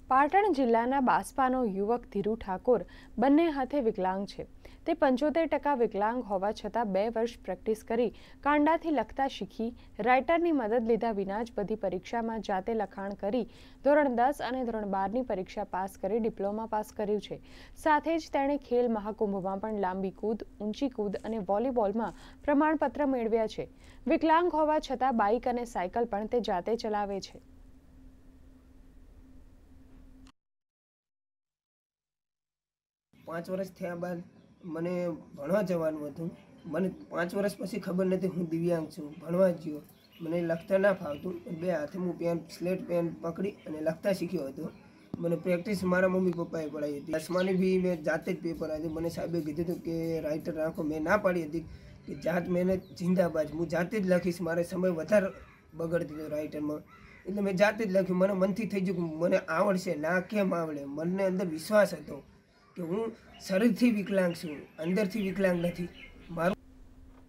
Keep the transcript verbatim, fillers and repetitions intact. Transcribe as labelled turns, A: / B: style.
A: પાટણ જિલ્લાના બાસ્પાનો યુવક ધીરુ ઠાકોર બંને હાથે વિકલાંગ છે। તે પંચોતેર ટકા વિકલાંગ હોવા છતાં બે વર્ષ પ્રેક્ટિસ કરી કાંડાથી લખતા શીખી રાઇટરની મદદ લીધા વિના જ બધી પરીક્ષામાં જાતે લખાણ કરી ધોરણ દસ અને ધોરણ બારની પરીક્ષા પાસ કરી ડિપ્લોમા પાસ કર્યું છે। સાથે જ તેણે ખેલ મહાકુંભમાં પણ લાંબી કૂદ, ઊંચી કૂદ અને વોલીબોલમાં પ્રમાણપત્ર મેળવ્યા છે। વિકલાંગ હોવા છતાં બાઇક અને સાયકલ પણ તે જાતે ચલાવે છે।
B: पांच वर्ष थया बाद मने भणवा जवानुं हतुं। मने पांच वर्ष पछी खबर नथी हूँ दिव्यांग छुं। भणवा गयो, मने लखता ना फावतुं। बे हाथे हूँ पेन स्लेट पेन पकड़ी अने लखता शीख्यो हतो। मने प्रेक्टिस मारा मम्मी पप्पाए पढ़ाई हती। दसमानी भी मैं जाते ज पेपर आप्युं। मने साहेबे कीधुं हतुं के राइटर राखो। मैं ना पाड़ी हती कि जात मेहनत जिंदाबाद, हूँ जाते ज लखीश। मारे समय वधारे बगड़तो हतो राइटरमां, એટલે मैं जाते ज लख्युं। मने मनथी थई गयुं के मने आवडशे, ना केम आवडे। मनने अंदर विश्वास हतो कि हूँ शरीरथी विकलांग छुं, अंदरथी विकलांग नथी। मारुं